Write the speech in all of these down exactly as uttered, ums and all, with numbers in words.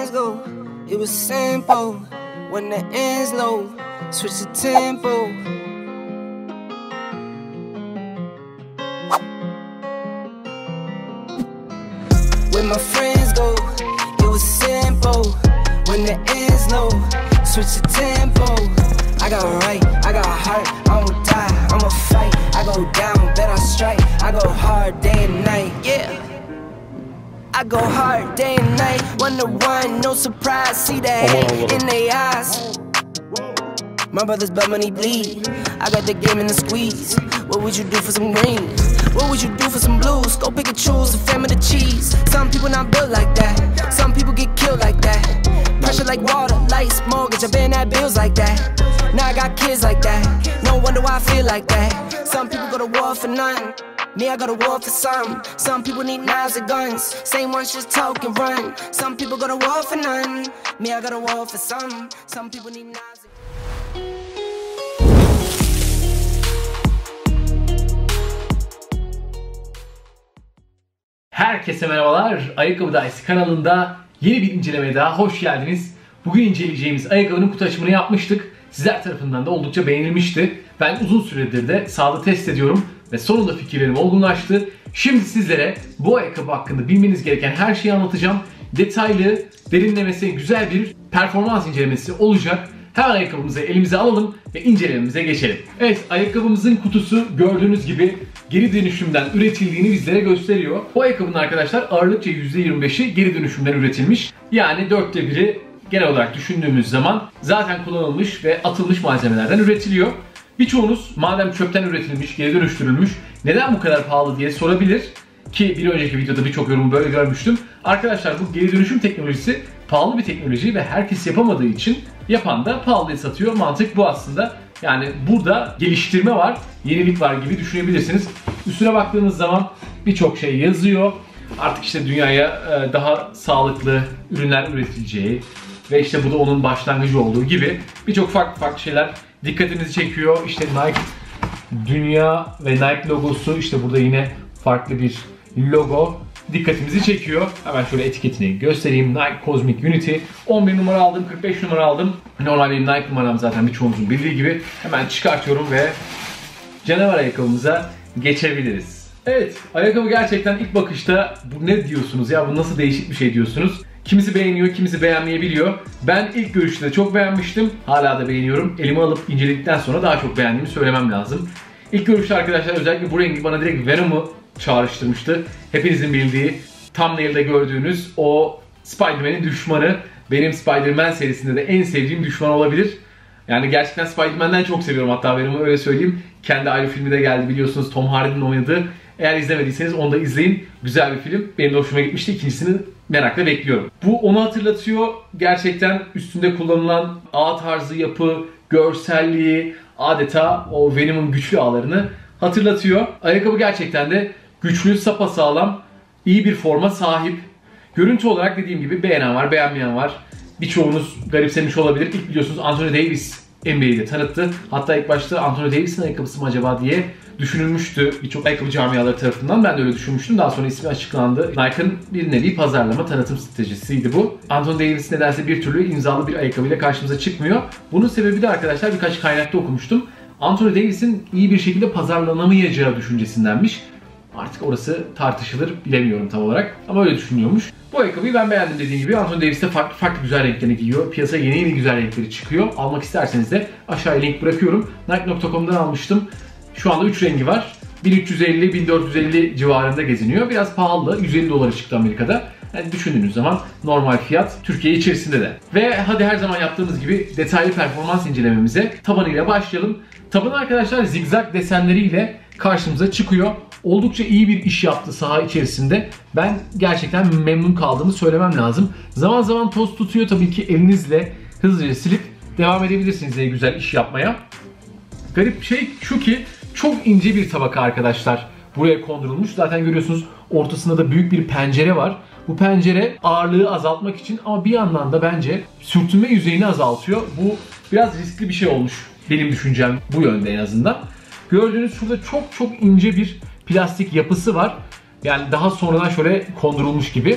friends go, it was simple. When the ends low, switch the tempo. When my friends go, it was simple. When the ends low, switch the tempo. I got right, I got heart, I won't die, I'ma fight. I go down, bet I strike. I go hard day and night, yeah. I go hard day and night. One to one, no surprise. See the hate in their eyes. My brothers blood money bleed. I got the game in the squeeze. What would you do for some green? What would you do for some blues? Go pick and choose the fam of the cheese. Some people not built like that. Some people get killed like that. Pressure like water, lights, mortgage. I been at bills like that. Now I got kids like that. No wonder why I feel like that. Some people go to war for nothing. Me, I go to war for some. Some people need knives and guns. Same ones just talk and run. Some people go to war for none. Me, I go to war for some. Some people need knives and Herkese merhabalar. Ayakkabı Dayısı kanalında yeni bir incelemeye daha hoş geldiniz. Bugün inceleyeceğimiz ayakkabının kutu açımını yapmıştık. Sizler tarafından da oldukça beğenilmişti. Ben uzun süredir de sahada test ediyorum ve sonunda fikirlerim olgunlaştı. Şimdi sizlere bu ayakkabı hakkında bilmeniz gereken her şeyi anlatacağım. Detaylı, derinlemesine güzel bir performans incelemesi olacak. Hemen ayakkabımızı elimize alalım ve incelememize geçelim. Evet, ayakkabımızın kutusu gördüğünüz gibi geri dönüşümden üretildiğini bizlere gösteriyor. Bu ayakkabının arkadaşlar ağırlıkça yüzde yirmi beşi geri dönüşümden üretilmiş. Yani dörtte biri genel olarak düşündüğümüz zaman zaten kullanılmış ve atılmış malzemelerden üretiliyor. Birçoğunuz madem çöpten üretilmiş, geri dönüştürülmüş, neden bu kadar pahalı diye sorabilir. Ki bir önceki videoda birçok yorumu böyle görmüştüm. Arkadaşlar bu geri dönüşüm teknolojisi pahalı bir teknoloji ve herkes yapamadığı için yapan da pahalıya satıyor. Mantık bu aslında. Yani burada geliştirme var, yenilik var gibi düşünebilirsiniz. Üstüne baktığınız zaman birçok şey yazıyor. Artık işte dünyaya daha sağlıklı ürünler üretileceği ve işte bu da onun başlangıcı olduğu gibi birçok farklı farklı şeyler dikkatinizi çekiyor. İşte Nike dünya ve Nike logosu, işte burada yine farklı bir logo dikkatimizi çekiyor. Hemen şöyle etiketini göstereyim. Nike Cosmic Unity. on bir numara aldım, kırk beş numara aldım. Normal benim Nike numaram zaten birçoğunuzun bildiği gibi. Hemen çıkartıyorum ve canavar ayakkabımıza geçebiliriz. Evet, ayakkabı gerçekten ilk bakışta bu ne diyorsunuz ya, bu nasıl değişik bir şey diyorsunuz. Kimisi beğeniyor, kimisi beğenmeyebiliyor. Ben ilk görüşte de çok beğenmiştim. Hala da beğeniyorum. Elime alıp inceledikten sonra daha çok beğendiğimi söylemem lazım. İlk görüşte arkadaşlar özellikle bu rengi bana direkt Venom'u çağrıştırmıştı. Hepinizin bildiği, thumbnail'de gördüğünüz o Spider-Man'in düşmanı. Benim Spider-Man serisinde de en sevdiğim düşman olabilir. Yani gerçekten Spider-Man'den çok seviyorum hatta, Venom'u öyle söyleyeyim. Kendi ayrı filmi de geldi biliyorsunuz, Tom Hardy'nin oynadığı. Eğer izlemediyseniz onu da izleyin. Güzel bir film. Benim de hoşuma gitmişti. İkincisini merakla bekliyorum. Bu onu hatırlatıyor. Gerçekten üstünde kullanılan ağ tarzı yapı, görselliği, adeta o Venom'un güçlü ağlarını hatırlatıyor. Ayakkabı gerçekten de güçlü, sapasağlam, iyi bir forma sahip. Görüntü olarak dediğim gibi beğenen var, beğenmeyen var. Birçoğunuz garipsemiş olabilir. İlk biliyorsunuz Anthony Davis N B A'de tanıttı. Hatta ilk başta Anthony Davis'in ayakkabısı mı acaba diye düşünülmüştü birçok ayakkabı camiaları tarafından. Ben de öyle düşünmüştüm. Daha sonra ismi açıklandı. Nike'ın bir nevi pazarlama, tanıtım stratejisiydi bu. Anthony Davis nedense bir türlü imzalı bir ayakkabıyla karşımıza çıkmıyor. Bunun sebebi de arkadaşlar birkaç kaynakta okumuştum. Anthony Davis'in iyi bir şekilde pazarlanamayacağı düşüncesindenmiş. Artık orası tartışılır, bilemiyorum tam olarak. Ama öyle düşünüyormuş. Bu ayakkabıyı ben beğendim dediğim gibi. Anthony Davis de farklı farklı güzel renklerini giyiyor. Piyasaya yeni yeni güzel renkleri çıkıyor. Almak isterseniz de aşağıya link bırakıyorum. Nike nokta com'dan almıştım. Şu anda üç rengi var. bin üç yüz elli bin dört yüz elli civarında geziniyor. Biraz pahalı. yüz elli dolara çıktı Amerika'da. Yani düşündüğünüz zaman normal fiyat Türkiye içerisinde de. Ve hadi her zaman yaptığımız gibi detaylı performans incelememize tabanıyla başlayalım. Tabanı arkadaşlar zigzag desenleriyle karşımıza çıkıyor. Oldukça iyi bir iş yaptı saha içerisinde. Ben gerçekten memnun kaldığımı söylemem lazım. Zaman zaman toz tutuyor, tabii ki elinizle hızlıca silip devam edebilirsiniz en güzel iş yapmaya. Garip şey şu ki çok ince bir tabaka arkadaşlar buraya kondurulmuş. Zaten görüyorsunuz ortasında da büyük bir pencere var. Bu pencere ağırlığı azaltmak için ama bir yandan da bence sürtünme yüzeyini azaltıyor. Bu biraz riskli bir şey olmuş. Benim düşüncem bu yönde en azından. Gördüğünüz şurada çok çok ince bir plastik yapısı var. Yani daha sonradan şöyle kondurulmuş gibi.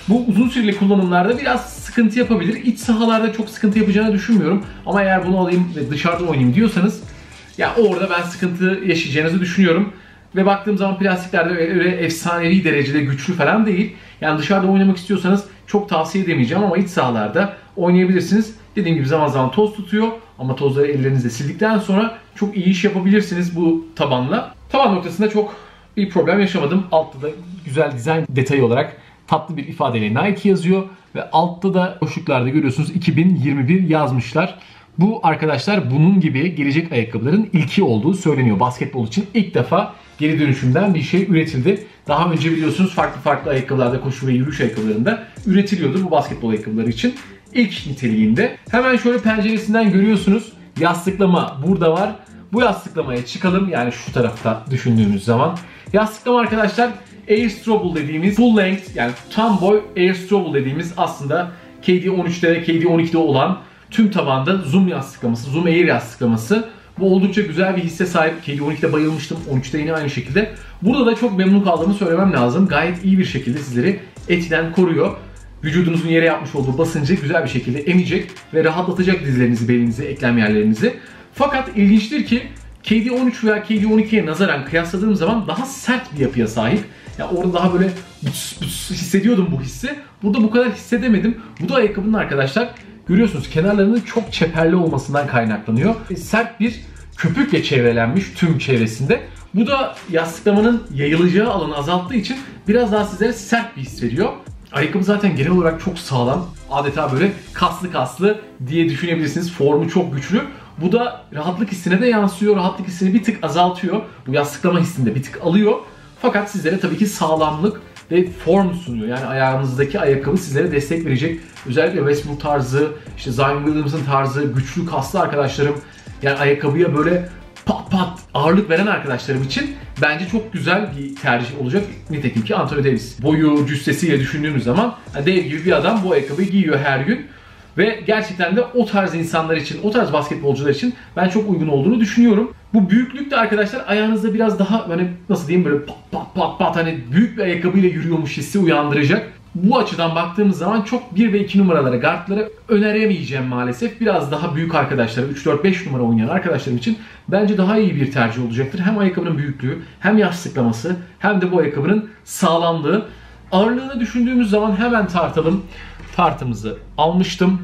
Bu uzun süreli kullanımlarda biraz sıkıntı yapabilir. İç sahalarda çok sıkıntı yapacağını düşünmüyorum. Ama eğer bunu alayım ve dışarıda oynayayım diyorsanız ya orada ben sıkıntı yaşayacağınızı düşünüyorum. Ve baktığım zaman plastiklerde öyle efsanevi derecede güçlü falan değil. Yani dışarıda oynamak istiyorsanız çok tavsiye edemeyeceğim ama iç sahalarda oynayabilirsiniz. Dediğim gibi zaman zaman toz tutuyor ama tozları ellerinizle sildikten sonra çok iyi iş yapabilirsiniz bu tabanla. Taban noktasında çok bir problem yaşamadım. Altta da güzel dizayn detayı olarak tatlı bir ifadeyle Nike yazıyor ve altta da boşluklarda görüyorsunuz iki bin yirmi bir yazmışlar. Bu arkadaşlar bunun gibi gelecek ayakkabıların ilki olduğu söyleniyor. Basketbol için ilk defa geri dönüşümden bir şey üretildi. Daha önce biliyorsunuz farklı farklı ayakkabılarda, koşu ve yürüyüş ayakkabılarında üretiliyordu bu basketbol ayakkabıları için. İlk niteliğinde. Hemen şöyle penceresinden görüyorsunuz. Yastıklama burada var. Bu yastıklamaya çıkalım. Yani şu tarafta düşündüğümüz zaman. Yastıklama arkadaşlar Air Strobel dediğimiz full length yani tam boy Air Strobel dediğimiz aslında K D on üçte ve K D on ikide olan tüm tabanda zoom yastıklaması, zoom air yastıklaması. Bu oldukça güzel bir hisse sahip. K D on ikide bayılmıştım. on üçte yine aynı şekilde. Burada da çok memnun kaldığımı söylemem lazım. Gayet iyi bir şekilde sizleri etiden koruyor. Vücudunuzun yere yapmış olduğu basıncı güzel bir şekilde emecek ve rahatlatacak dizlerinizi, belinizi, eklem yerlerinizi. Fakat ilginçtir ki K D on üç veya K D on ikiye nazaran kıyasladığım zaman daha sert bir yapıya sahip. Ya orada daha böyle bıs bıs hissediyordum bu hissi. Burada bu kadar hissedemedim. Bu da ayakkabının arkadaşlar görüyorsunuz kenarlarının çok çeperli olmasından kaynaklanıyor. E, sert bir köpükle çevrelenmiş tüm çevresinde. Bu da yastıklamanın yayılacağı alanı azalttığı için biraz daha sizlere sert bir his veriyor. Ayakkabı zaten genel olarak çok sağlam. Adeta böyle kaslı kaslı diye düşünebilirsiniz. Formu çok güçlü. Bu da rahatlık hissine de yansıyor. Rahatlık hissini bir tık azaltıyor. Bu yastıklama hissini de bir tık alıyor. Fakat sizlere tabii ki sağlamlık ve form sunuyor. Yani ayağınızdaki ayakkabı sizlere destek verecek. Özellikle Westbrook tarzı, işte Zion Williamson tarzı, güçlü kaslı arkadaşlarım. Yani ayakkabıya böyle pat pat ağırlık veren arkadaşlarım için bence çok güzel bir tercih olacak. Nitekim ki Anthony Davis boyu cüssesiyle düşündüğümüz zaman dev gibi bir adam bu ayakkabıyı giyiyor her gün. Ve gerçekten de o tarz insanlar için, o tarz basketbolcular için ben çok uygun olduğunu düşünüyorum. Bu büyüklük de arkadaşlar ayağınızda biraz daha hani nasıl diyeyim böyle pat pat pat pat hani büyük bir ayakkabıyla yürüyormuş hissi uyandıracak. Bu açıdan baktığımız zaman çok bir ve iki numaralara, guardlara öneremeyeceğim maalesef. Biraz daha büyük arkadaşlar, üç dört beş numara oynayan arkadaşlarım için bence daha iyi bir tercih olacaktır. Hem ayakkabının büyüklüğü, hem yastıklaması, hem de bu ayakkabının sağlamlığı. Ağırlığını düşündüğümüz zaman hemen tartalım. Tartımızı almıştım.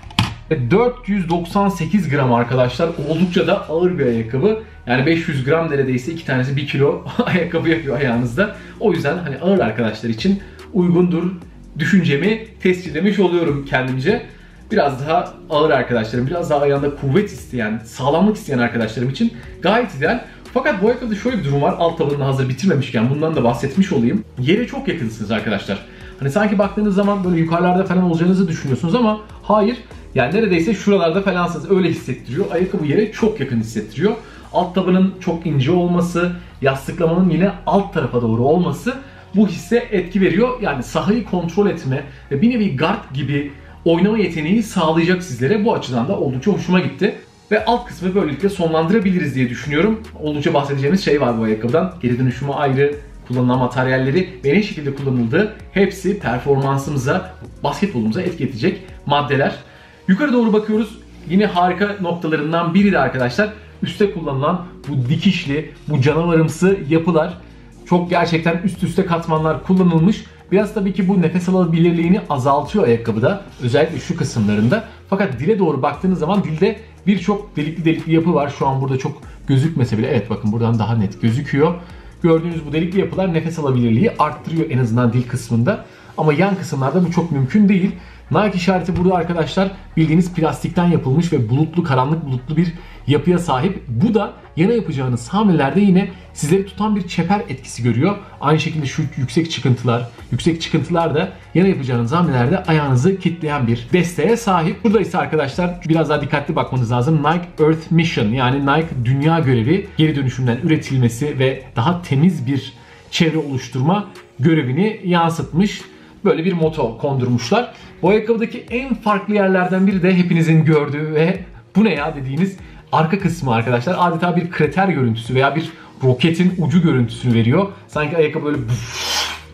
dört yüz doksan sekiz gram arkadaşlar. Oldukça da ağır bir ayakkabı. Yani beş yüz gram neredeyse iki tanesi bir kilo ayakkabı yapıyor ayağınızda. O yüzden hani ağır arkadaşlar için uygundur düşüncemi tescillemiş oluyorum kendimce. Biraz daha ağır arkadaşlarım, biraz daha ayağında kuvvet isteyen, sağlamlık isteyen arkadaşlarım için gayet ideal. Fakat bu ayakkabıda şöyle bir durum var. Alt tabanını hazır bitirmemişken bundan da bahsetmiş olayım. Yere çok yakınsınız arkadaşlar. Hani sanki baktığınız zaman böyle yukarılarda falan olacağınızı düşünüyorsunuz ama hayır. Yani neredeyse şuralarda falansınız. Öyle hissettiriyor. Ayakkabı yere çok yakın hissettiriyor. Alt tabanın çok ince olması, yastıklamanın yine alt tarafa doğru olması bu hisse etki veriyor. Yani sahayı kontrol etme ve bir nevi guard gibi oynama yeteneği sağlayacak sizlere. Bu açıdan da oldukça hoşuma gitti. Ve alt kısmı böylelikle sonlandırabiliriz diye düşünüyorum. Oldukça bahsedeceğimiz şey var bu ayakkabıdan. Geri dönüşümü ayrı, kullanılan materyalleri ve ne şekilde kullanıldığı hepsi performansımıza, basketbolumuza etki edecek maddeler. Yukarı doğru bakıyoruz. Yine harika noktalarından biri de arkadaşlar üstte kullanılan bu dikişli, bu canavarımsı yapılar. Çok gerçekten üst üste katmanlar kullanılmış. Biraz tabii ki bu nefes alabilirliğini azaltıyor ayakkabıda. Özellikle şu kısımlarında. Fakat dile doğru baktığınız zaman dilde birçok delikli delikli yapı var. Şu an burada çok gözükmese bile. Evet bakın buradan daha net gözüküyor. Gördüğünüz bu delikli yapılar nefes alabilirliği arttırıyor en azından dil kısmında. Ama yan kısımlarda bu çok mümkün değil. Nike işareti burada arkadaşlar bildiğiniz plastikten yapılmış ve bulutlu, karanlık bulutlu bir yapıya sahip. Bu da yana yapacağınız hamlelerde yine sizleri tutan bir çeper etkisi görüyor. Aynı şekilde şu yüksek çıkıntılar, yüksek çıkıntılar da yana yapacağınız hamlelerde ayağınızı kitleyen bir desteğe sahip. Burada ise arkadaşlar biraz daha dikkatli bakmanız lazım. Nike Earth Mission yani Nike Dünya Görevi geri dönüşümden üretilmesi ve daha temiz bir çevre oluşturma görevini yansıtmış. Böyle bir moto kondurmuşlar. Bu ayakkabıdaki en farklı yerlerden biri de hepinizin gördüğü ve bu ne ya dediğiniz arka kısmı arkadaşlar. Adeta bir krater görüntüsü veya bir roketin ucu görüntüsünü veriyor. Sanki ayakkabı böyle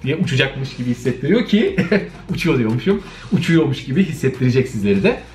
diye uçacakmış gibi hissettiriyor ki uçuyor diyormuşum. Uçuyormuş gibi hissettirecek sizleri de.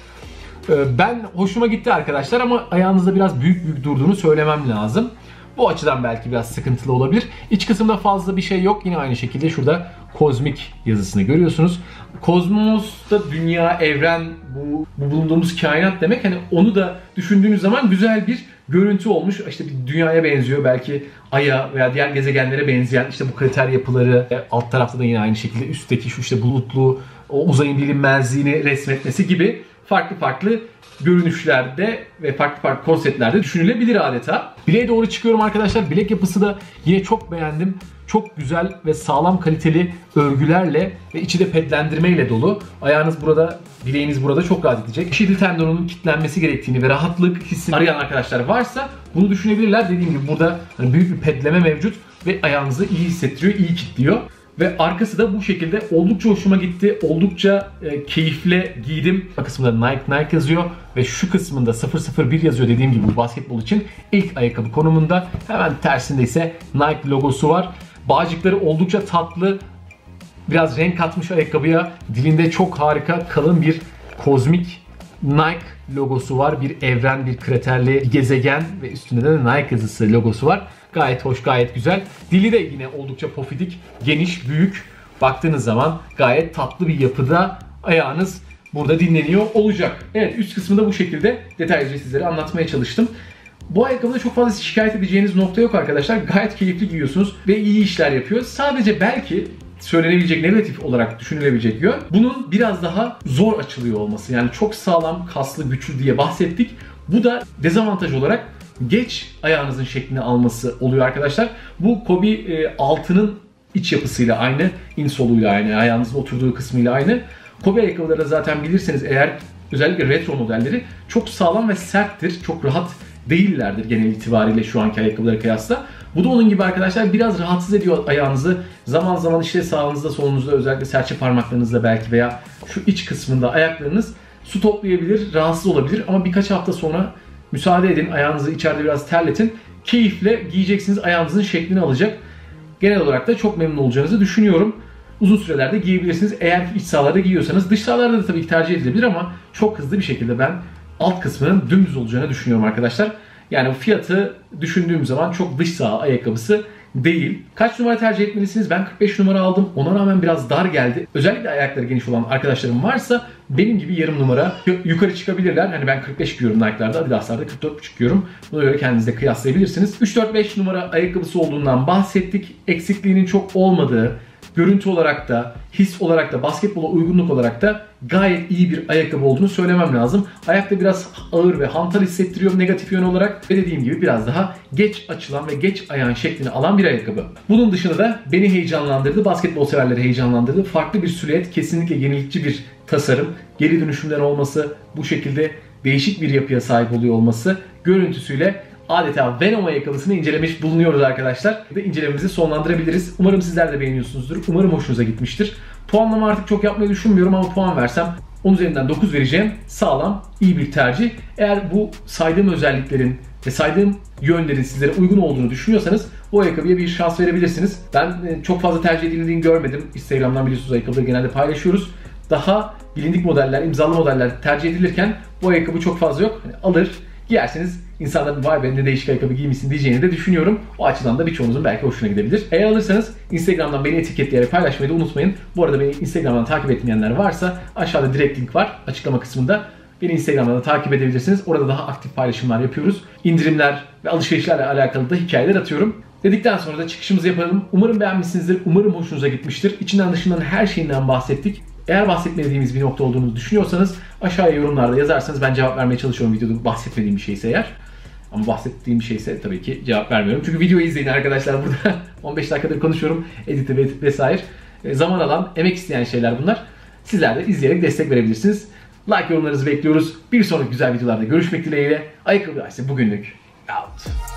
Ben hoşuma gitti arkadaşlar ama ayağınızda biraz büyük büyük durduğunu söylemem lazım. Bu açıdan belki biraz sıkıntılı olabilir. İç kısımda fazla bir şey yok. Yine aynı şekilde şurada kozmik yazısını görüyorsunuz. Kozmos da dünya, evren, bu, bu bulunduğumuz kainat demek. Hani onu da düşündüğünüz zaman güzel bir görüntü olmuş. İşte bir dünyaya benziyor. Belki Ay'a veya diğer gezegenlere benzeyen işte bu krater yapıları. Alt tarafta da yine aynı şekilde üstteki şu işte bulutlu, o uzayın bilinmezliğini resmetmesi gibi farklı farklı görünüşlerde ve farklı farklı konseptlerde düşünülebilir adeta. Bileğe doğru çıkıyorum arkadaşlar. Bilek yapısı da yine çok beğendim. Çok güzel ve sağlam kaliteli örgülerle ve içi de pedlendirmeyle dolu. Ayağınız burada, bileğiniz burada çok rahat edecek. Şidil tendonunun kilitlenmesi gerektiğini ve rahatlık hissini arayan arkadaşlar varsa bunu düşünebilirler. Dediğim gibi burada hani büyük bir pedleme mevcut ve ayağınızı iyi hissettiriyor, iyi kilitliyor. Ve arkası da bu şekilde oldukça hoşuma gitti. Oldukça e, keyifle giydim. Bu kısmında Nike Nike yazıyor ve şu kısmında sıfır sıfır bir yazıyor dediğim gibi bu basketbol için ilk ayakkabı konumunda. Hemen tersinde ise Nike logosu var. Bağcıkları oldukça tatlı. Biraz renk katmış ayakkabıya. Dilinde çok harika kalın bir kozmik Nike logosu var. Bir evren, bir kraterli bir gezegen ve üstünde de Nike yazısı logosu var. Gayet hoş, gayet güzel. Dili de yine oldukça pofidik, geniş, büyük. Baktığınız zaman gayet tatlı bir yapıda ayağınız burada dinleniyor olacak. Evet, üst kısmında bu şekilde detaylıca sizlere anlatmaya çalıştım. Bu ayakkabıda çok fazla şikayet edeceğiniz nokta yok arkadaşlar. Gayet keyifli giyiyorsunuz ve iyi işler yapıyor. Sadece belki söylenebilecek, negatif olarak düşünülebilecek yön bunun biraz daha zor açılıyor olması. Yani çok sağlam, kaslı, güçlü diye bahsettik. Bu da dezavantaj olarak geç ayağınızın şeklini alması oluyor arkadaşlar. Bu Kobe e, altının iç yapısıyla aynı, insoluyla aynı, ayağınızın oturduğu kısmıyla aynı. Kobe ayakkabıları zaten bilirseniz eğer, özellikle retro modelleri çok sağlam ve serttir. Çok rahat değillerdir genel itibariyle şu anki ayakkabılara kıyasla. Bu da onun gibi arkadaşlar, biraz rahatsız ediyor ayağınızı. Zaman zaman işte sağınızda, solunuzda, özellikle serçe parmaklarınızda belki veya şu iç kısmında ayaklarınız su toplayabilir, rahatsız olabilir ama birkaç hafta sonra müsaade edin, ayağınızı içeride biraz terletin. Keyifle giyeceksiniz, ayağınızın şeklini alacak. Genel olarak da çok memnun olacağınızı düşünüyorum. Uzun sürelerde giyebilirsiniz. Eğer iç sahalarda giyiyorsanız, dış sahalarda da tabii ki tercih edilebilir ama çok hızlı bir şekilde ben alt kısmının dümdüz olacağını düşünüyorum arkadaşlar. Yani fiyatı düşündüğüm zaman çok dış saha ayakkabısı değil. Kaç numara tercih etmelisiniz? Ben kırk beş numara aldım. Ona rağmen biraz dar geldi. Özellikle ayakları geniş olan arkadaşlarım varsa benim gibi yarım numara yukarı çıkabilirler. Hani ben kırk beş giyiyorum Nike'larda, Adidas'larda kırk dört buçuk giyiyorum. Buna göre kendinizde kıyaslayabilirsiniz. üç dört beş numara ayakkabısı olduğundan bahsettik. Eksikliğinin çok olmadığı, görüntü olarak da, his olarak da, basketbola uygunluk olarak da gayet iyi bir ayakkabı olduğunu söylemem lazım. Ayakta biraz ağır ve hantal hissettiriyor negatif yön olarak. Ve dediğim gibi biraz daha geç açılan ve geç ayağın şeklini alan bir ayakkabı. Bunun dışında da beni heyecanlandırdı, basketbol severleri heyecanlandırdı. Farklı bir silüet, kesinlikle yenilikçi bir tasarım. Geri dönüşümler olması, bu şekilde değişik bir yapıya sahip oluyor olması görüntüsüyle adeta Venom ayakkabısını incelemiş bulunuyoruz arkadaşlar. Ve incelememizi sonlandırabiliriz. Umarım sizler de beğeniyorsunuzdur. Umarım hoşunuza gitmiştir. Puanlama artık çok yapmayı düşünmüyorum ama puan versem on üzerinden dokuz vereceğim. Sağlam, iyi bir tercih. Eğer bu saydığım özelliklerin ve saydığım yönlerin sizlere uygun olduğunu düşünüyorsanız bu ayakkabıya bir şans verebilirsiniz. Ben çok fazla tercih edildiğini görmedim. Instagram'dan biliyorsunuz ayakkabıları genelde paylaşıyoruz. Daha bilindik modeller, imzalı modeller tercih edilirken bu ayakkabı çok fazla yok. Hani alır, giyerseniz insanların vay be ne değişik ayakkabı giymişsin diyeceğini de düşünüyorum. O açıdan da birçoğunuzun belki hoşuna gidebilir. Eğer alırsanız Instagram'dan beni etiketleyerek paylaşmayı da unutmayın. Bu arada beni Instagram'dan takip etmeyenler varsa aşağıda direkt link var açıklama kısmında. Beni Instagram'dan da takip edebilirsiniz. Orada daha aktif paylaşımlar yapıyoruz. İndirimler ve alışverişlerle alakalı da hikayeler atıyorum. Dedikten sonra da çıkışımızı yapalım. Umarım beğenmişsinizdir. Umarım hoşunuza gitmiştir. İçinden dışından her şeyinden bahsettik. Eğer bahsetmediğimiz bir nokta olduğunu düşünüyorsanız aşağıya yorumlarda yazarsanız ben cevap vermeye çalışıyorum videoda bahsetmediğim bir şeyse eğer. Ama bahsettiğim bir şeyse tabii ki cevap vermiyorum. Çünkü videoyu izleyin arkadaşlar, burada on beş dakikadır konuşuyorum. Editi vesaire. E, zaman alan, emek isteyen şeyler bunlar. Sizler de izleyerek destek verebilirsiniz. Like yorumlarınızı bekliyoruz. Bir sonraki güzel videolarda görüşmek dileğiyle. Ayakkabı dersi bugünlük out.